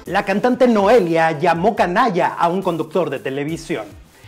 La cantante Noelia llamó canalla a un conductor de televisión.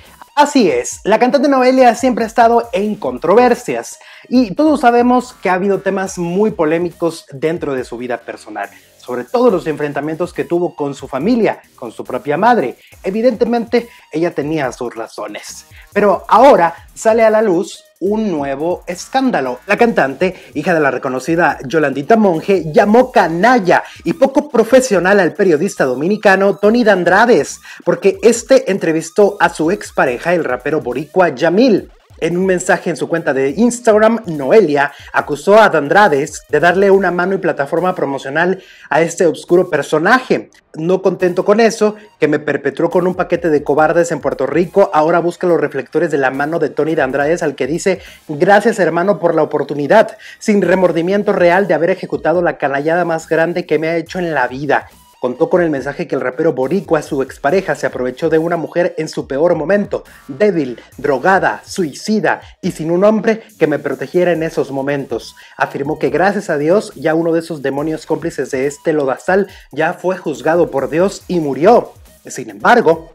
Así es, la cantante Noelia siempre ha estado en controversias y todos sabemos que ha habido temas muy polémicos dentro de su vida personal, sobre todo los enfrentamientos que tuvo con su familia, con su propia madre. Evidentemente, ella tenía sus razones, pero ahora sale a la luz un nuevo escándalo. La cantante, hija de la reconocida Yolandita Monge, llamó canalla y poco profesional al periodista dominicano Tony de Andrades, porque este entrevistó a su expareja, el rapero boricua Yamil. En un mensaje en su cuenta de Instagram, Noelia acusó a de Andrades de darle una mano y plataforma promocional a este oscuro personaje. No contento con eso, que me perpetró con un paquete de cobardes en Puerto Rico, ahora busca los reflectores de la mano de Tony de Andrades, al que dice: gracias hermano por la oportunidad, sin remordimiento real de haber ejecutado la canallada más grande que me ha hecho en la vida. Contó con el mensaje que el rapero boricua, su expareja, se aprovechó de una mujer en su peor momento, débil, drogada, suicida y sin un hombre que me protegiera en esos momentos. Afirmó que gracias a Dios ya uno de esos demonios cómplices de este lodazal ya fue juzgado por Dios y murió. Sin embargo,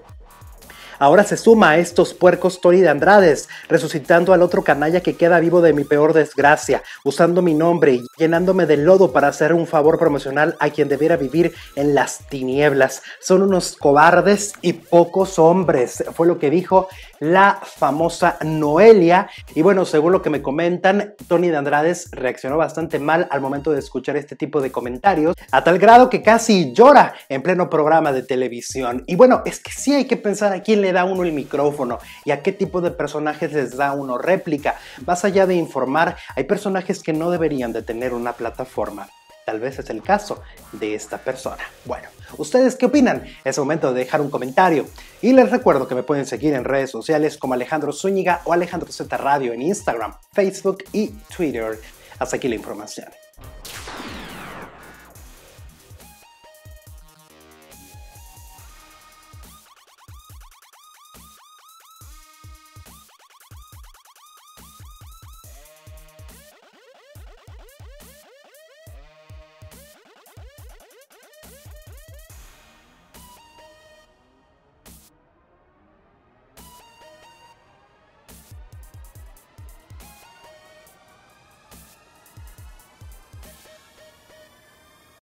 ahora se suma a estos puercos Tony de Andrades, resucitando al otro canalla que queda vivo de mi peor desgracia, usando mi nombre y llenándome de lodo para hacer un favor promocional a quien debiera vivir en las tinieblas. Son unos cobardes y pocos hombres, fue lo que dijo la famosa Noelia. Y bueno, según lo que me comentan, Tony de Andrades reaccionó bastante mal al momento de escuchar este tipo de comentarios, a tal grado que casi llora en pleno programa de televisión. Y bueno, es que sí hay que pensar a quién le da uno el micrófono y a qué tipo de personajes les da uno réplica. Más allá de informar, hay personajes que no deberían de tener una plataforma. Tal vez es el caso de esta persona. Bueno, ¿ustedes qué opinan? Es momento de dejar un comentario. Y les recuerdo que me pueden seguir en redes sociales como Alejandro Zúñiga o Alejandro Z Radio en Instagram, Facebook y Twitter. Hasta aquí la información.